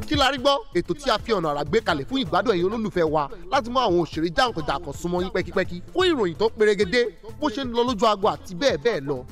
kí la rí gbọ́ ètò tí a fi ọ̀nà àrà gbé kalẹ̀ fún ìgbádùn ẹ̀yin olólùfẹ́ wa láti mú àwọn òṣèré jàǹkànjàǹkàn súnmọ́ yín pẹ́kípẹ́kí fún ìròyìn tó perégedé bó ṣe ń lọ lójú agbo àti bẹ́ẹ̀ bẹ́ẹ̀ lọ.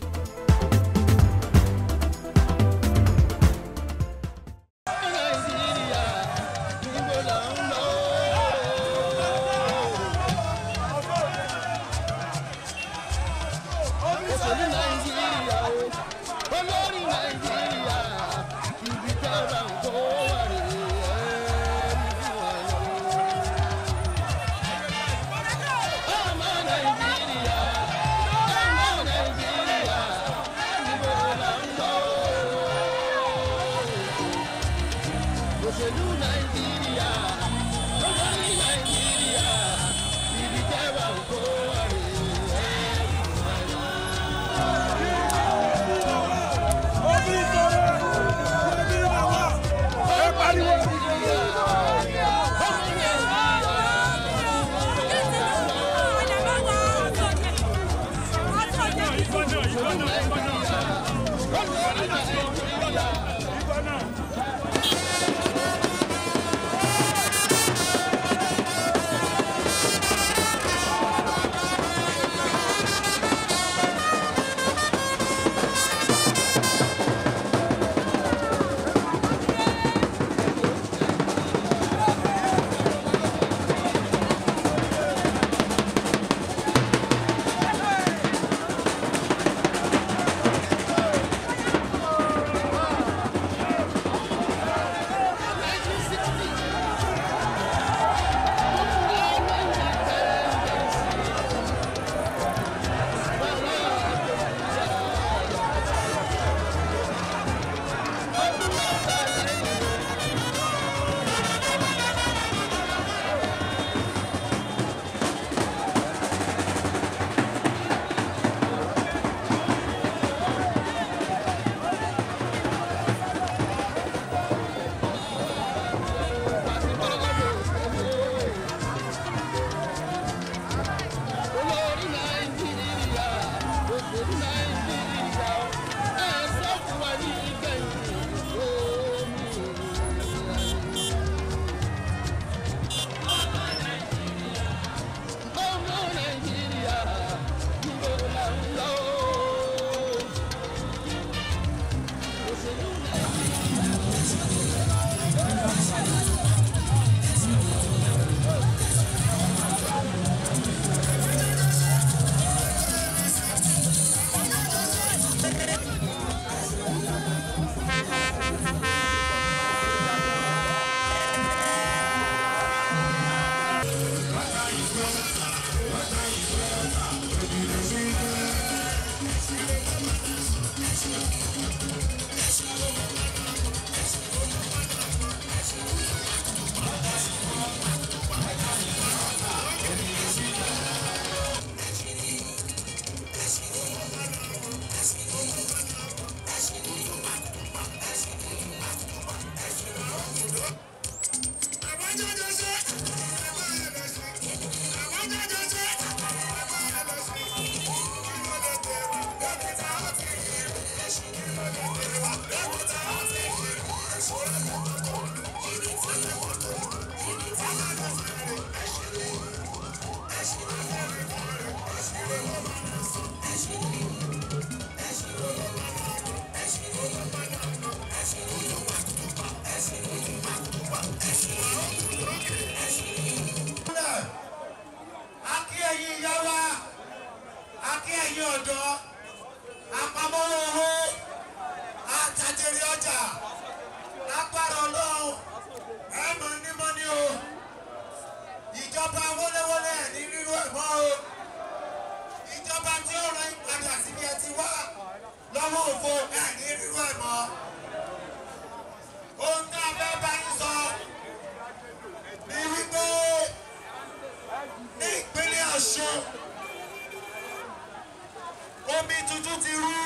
Omi tuntun ti rú,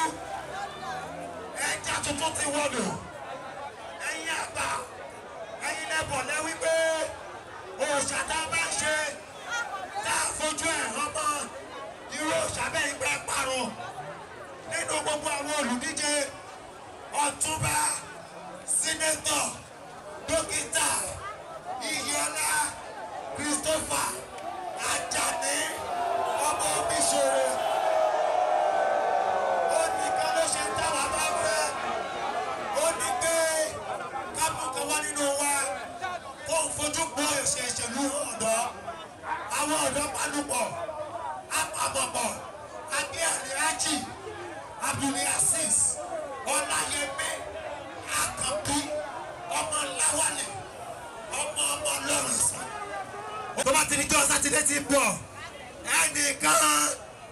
ẹja tuntun ti wọ̀dọ̀, ẹ̀yin àgbà, ẹ̀yin lẹ́bọ̀ lẹ́wí pé òòṣà tá a bá ṣe tá a fojú ẹ̀ hàn mọ́ irú òòṣà bẹ́ẹ̀ gbẹ́ parun nínú gbogbo àwọn olùdíje Ọ̀túnba sínétọ̀ dókítà Christopher Ajani ọmọ mi ṣòro ó nìkan ló ṣe ń táwa bá fẹ́ ó ní pé kápọ̀kan wá nínú wa kó ń fojú pọ̀ ìṣẹ̀ṣẹ̀lú ọ̀dọ́ àwọn ọ̀dọ́ pálùpọ̀ apàbọ̀bọ̀ agbé àríyájì Abdulaziz Ọláyẹmí Àkànbí ọmọ Láwálẹ̀ ọmọ Ọlọ́run sàn. tó bá ti ní kí ọ sátidé ti bọ̀ ẹnìkan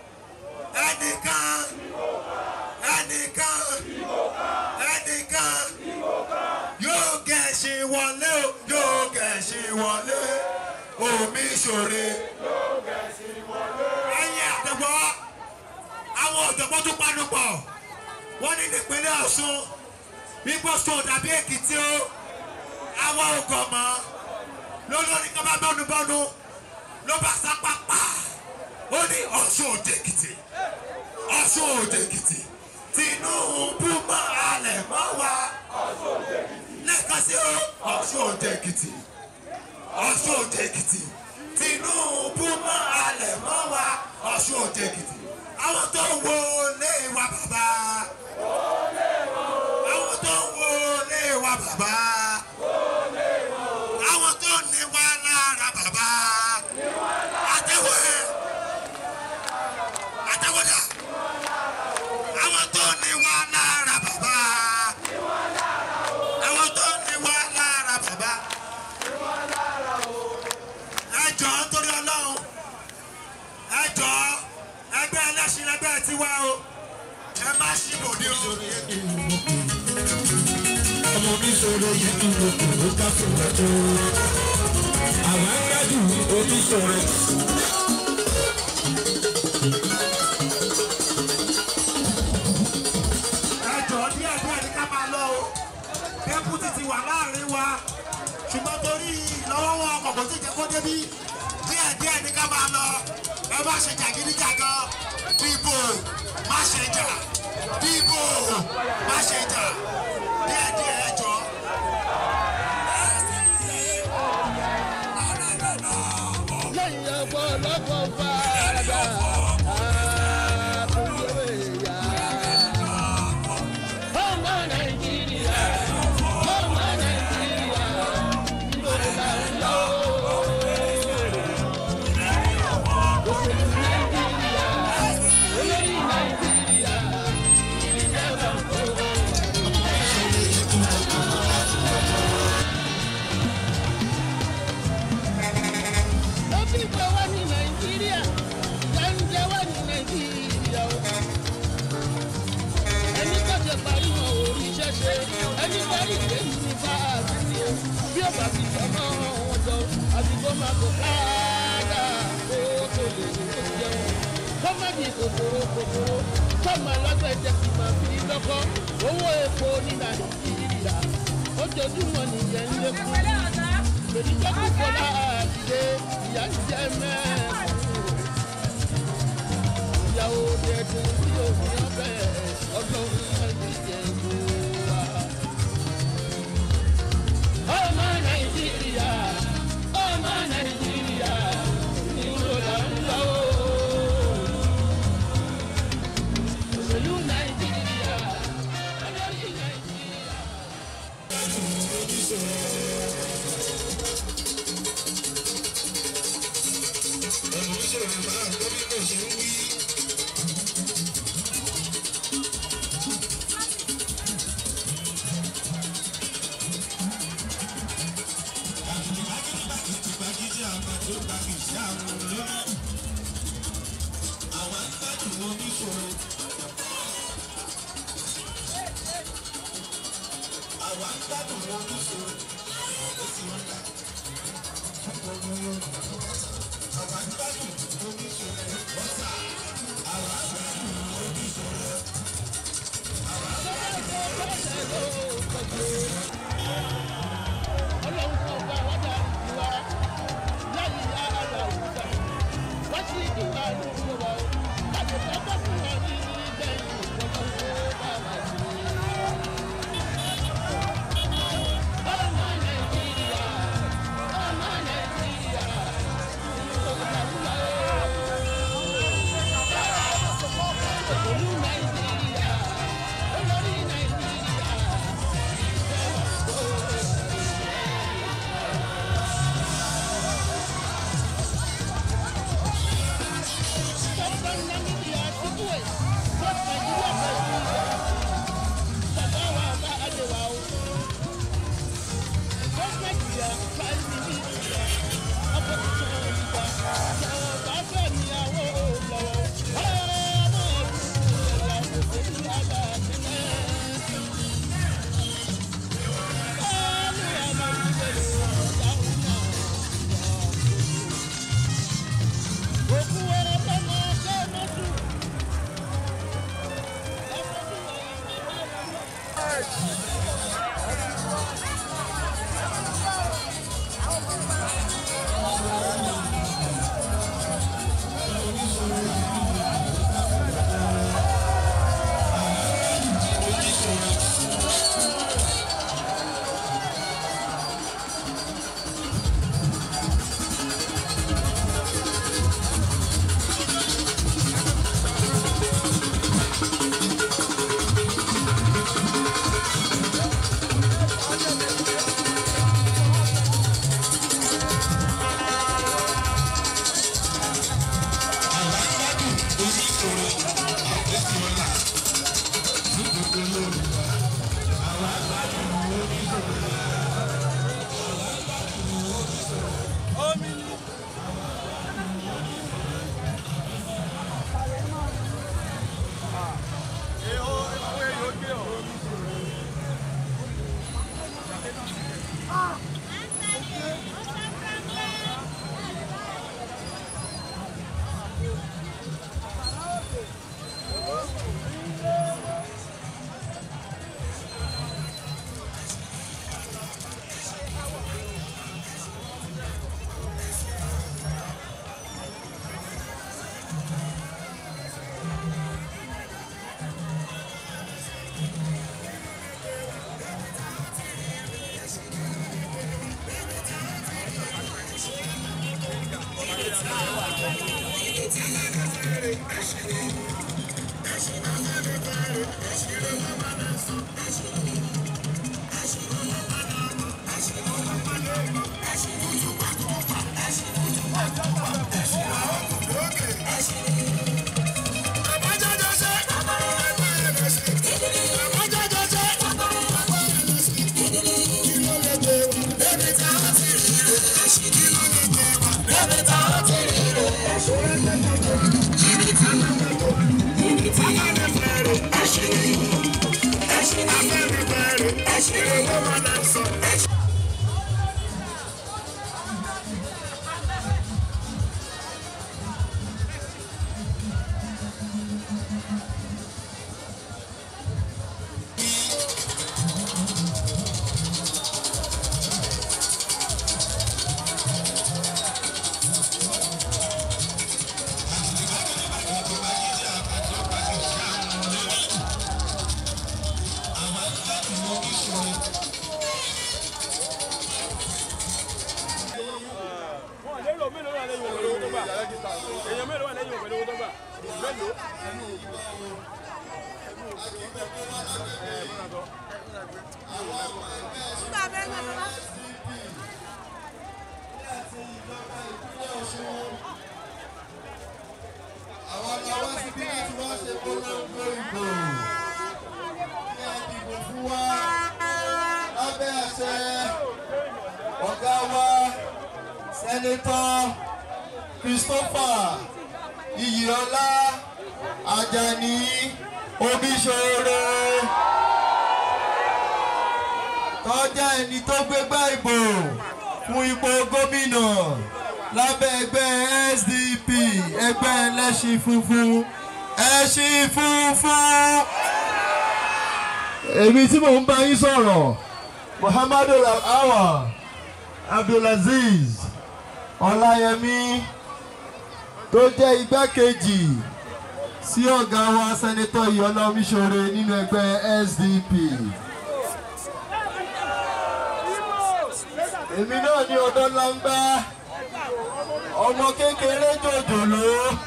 yóò gẹ̀ẹ́sì wọlé o yóò gẹ̀ẹ́sì wọlé omi ṣòre. ẹ̀yin àtẹ̀gbọ́ àwọn ọ̀jọ̀gbọ́n tún panu pọ̀ wọ́n ní nípínlẹ̀ Ọ̀ṣun bíbọ̀ sùn dàbí Èkìtì o àwọn ògọ̀ mọ́ lólórí kan bá bọ́nu ló bá sápápá ó ní Ọ̀ṣun Òde Èkìtì Ọ̀ṣun Òde Èkìtì Tinubu mọ́ alẹ̀ mọ́ wa lẹ́ẹ̀kan sí o Ọ̀ṣun Òde Èkìtì Ọ̀ṣun Òde Èkìtì Tinubu mọ́ alẹ̀ mọ́ wa Ọ̀ṣun Òde Èkìtì àwọn tó ń wo lé wa bàbá àwọn tó ń wo lé wa bàbá àwọn tó ní wa lára bàbá àtẹwọ́dà àwọn tó ní wa lára bàbá àwọn tó ní wa lára bàbá ẹ jọ̀ọ́ torí Ọlọ́run ẹ jọ̀ọ́ ẹgbẹ́ ẹlẹ́sìn ẹgbẹ́ tiwa o ẹ má ṣì bòde o. ọmọ mi sọ̀rọ̀ yẹ kí n lò kò ló ká fún wa tó. àwọn agbádùn omi sọ̀rọ̀. ẹ jọ̀ọ́ díẹ̀ ní ká máa lọ o dẹ́kun ti wà láàrin wa ṣùgbọ́n torí ìlọ́wọ́wọ́ ọkọ̀ kò tí ì jẹ́ kó débí díẹ̀ ní ká máa lọ ẹ má ṣe jàgídíjàgan dìbò má ṣe jà dìbò má ṣe jà díẹ̀ ẹ jọ̀ọ́. lẹ́yìn ọ̀pọ̀lọpọ̀ fàdà àkúnyẹ̀wé yá. ọmọ Nàìjíríà ló là ń lọ. òṣèlú Nàìjíríà olórí Nàìjíríà ìjọba kò. People wà ní Nàìjíríà, jẹ́njẹ́ wà ní Nàìjíríà o. Ẹni kọ́jọ parí wọn ò rí iṣẹ́ ṣe, ẹni parí ìwé yunifásitì o. Bí ó bá fi jọmọ́ wọn jọ, àti kó máa kó káàdà kó tó lè ní tó jẹun. Kọ́ má di kòkòrò, kọ́mọ alágbẹ̀jẹ̀ sì máa fi lọ́kọ́. Owó epo ní Nàìjíríà, ojoojúmọ́ nìyẹn ń lékún. Lèdí jọ́kù Bọ́lá àdìdé ìyá ń jẹ mẹ́ẹ̀kú. Ìyàwó dẹ̀dùn tí òun yàn bẹ́ẹ̀ Ọlọ́run máa ń jẹ ìlú wa. ọmọ Nàìjíríà ìlú là ń lọ. òṣèlú Nàìjíríà olórí Nàìjíríà. Senator Christopher Iyiola Ajani Omiṣore tó jẹ́ ẹni tó gbégbá ìbò fún ipò gómìnà lábẹ́ ẹgbẹ́ SDP ẹgbẹ́ ẹlẹ́ṣin funfun ẹṣin funfun. Èmi tí mò ń bá yín sọ̀rọ̀ Muhammadu Abdulaziz Ọláyẹmí tó jẹ́ igbákejì sí ọ̀gá wa Sẹ́nétọ̀ Iyiola Omiṣore nínú ẹgbẹ́ SDP. Èmi náà ní ọ̀dọ́ láńgbá ọmọ kékeré jòjòló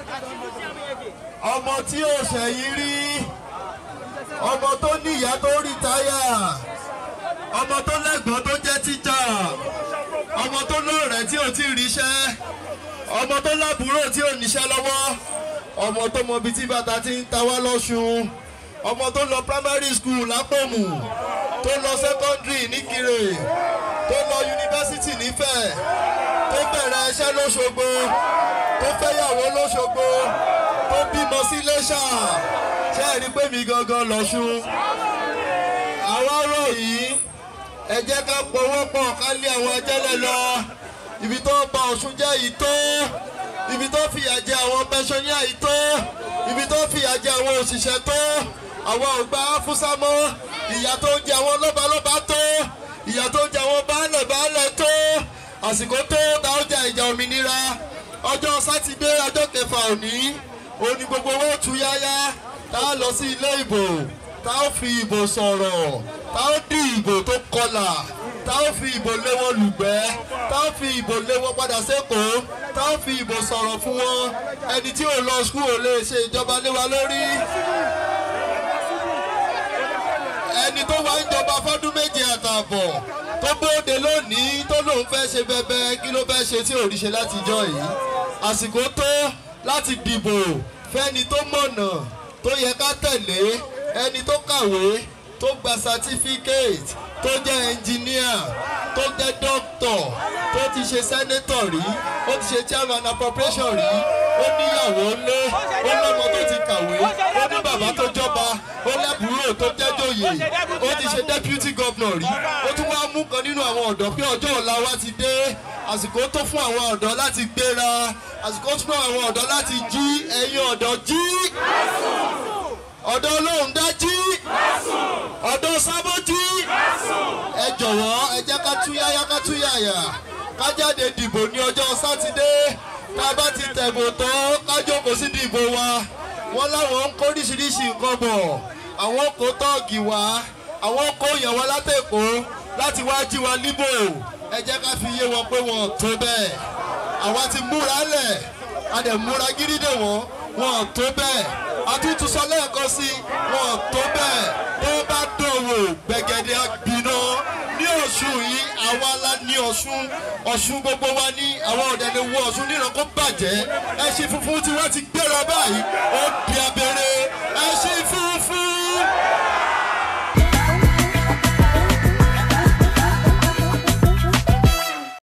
ọmọ tí ò ṣẹ̀yìn rí ọmọ tó ní ìyá tó rìtáyà ọmọ tó lẹ́gbọ́n tó jẹ́ tíjà ọmọ tó lọ́rẹ̀ẹ́ tí ò tí ì ríṣẹ́ ọmọ tó lábúrò tí ò níṣẹ́ lọ́wọ́ ọmọ tó mọ ibi tí bàtà ti ń ta wá lọ́ṣun ọmọ tó lọ primary school lápòmù tó lọ secondary níkirè tó lọ yunifásitì nífẹ̀ẹ́ tó bẹ̀rẹ̀ iṣẹ́ lóṣogbo tó fẹ́yàwó lóṣogbo tó bímọ sí Iléṣà ṣé ẹ rí pé mi gangan lọ́ṣun. àwa rọ̀ yìí ẹ jẹ́ ká pọwọ́pọ̀ ká lé àwọn ajẹ́lẹ̀ lọ ibi tó bà Ọ̀ṣun jẹ́ yìí tó ibi tó fìyà jẹ àwọn pẹ́ṣọ́níà yìí tó ibi tó fìyà jẹ àwọn òṣìṣẹ́ tó àwọn ògbà fúnṣá mọ́ ìyà tó ń jẹ àwọn lọ́balọ́ba tó ìyà tó ń jẹ àwọn baálẹ̀ tó àsìkò tó ta ó jà ìjà òmìnira ọjọ́ sátidé ọjọ́ kẹfà òní òní gbogbo owó tú yáyá tá a lọ sí ilé ìbò tá a fi ìbò sọ̀rọ̀ tá a dì ìbò tó kọlà tá a fi ìbò lé wọn lùgbẹ́ tá a fi ìbò lé wọn padà sẹ́kọ̀ọ́ tá a fi ìbò sọ̀rọ̀ fún wọn ẹni tí ò lọ skul ò lè ṣe ìjọba lé wa lórí ẹni tó wá ń jọba fọ́dún méje àtààbọ̀ tó bóde lónìí tó lóun fẹ́ ṣe bẹbẹ kí ló fẹ́ ṣe tí ò rí ṣe látijọ́ yìí àsìkò tó láti dìbò fẹ́ni tó mọ̀nà tó yẹ ká tẹ̀lé ẹni tó kàwé tó gba certificate tó jẹ́ engineer tó jẹ́ doctor tó ti ṣe senator rí ó ti ṣe chairman appropriation rí ó níyàwó lé ó lọ́mọ tó ti kàwé ó ní bàbá tó jọba ó lẹ́bùrú tó jẹ́ jòyè ó ti ṣe deputy governor rí ó tún wá mú kan nínú àwọn ọ̀dọ́ pé ọjọ́ ọ̀la wa ti dé àsìkò tó fún àwọn ọ̀dọ́ láti gbéra àsìkò tó fún àwọn ọ̀dọ́ láti jí ẹ̀yin ọ̀dọ́ jí ọ̀dọ́ Olóhùn dá jí ọ̀dọ́ Sábó jí ẹ jọ̀wọ́ ẹ jẹ́ ká túyáyá ká túyàyà ká jáde dìbò ní ọjọ́ sátidé tá a bá ti tẹ̀bò tán ká jókòó sí dìbò wa wọ́n láwọn ń kó oríṣiríṣi nǹkan bọ̀ àwọn kó tọ́ọ̀gì wá àwọn kó yàn wá látẹ̀kọ́ láti wá jí wa níbò ẹ jẹ́ ká fi yé wọn pé wọn tó bẹ́ẹ̀ àwa ti múra lẹ̀ a dẹ̀ múra gidi dè wọ́n wọn tó bẹ́ẹ̀ àtúntò sọ lẹ́ẹ̀kan sí wọn tó bẹ́ẹ̀ tó bá dòwò gbẹ̀gẹ̀dẹ̀ gbiná ní Ọ̀ṣun yìí àwa la ní Ọ̀ṣun gbogbo wa ní àwọn ọ̀dẹ̀ lè wo Ọ̀ṣun níran kó bàjẹ́ ẹṣin funfun tí wọ́n ti gbéra báyìí ó di abẹ́rẹ́ ẹṣin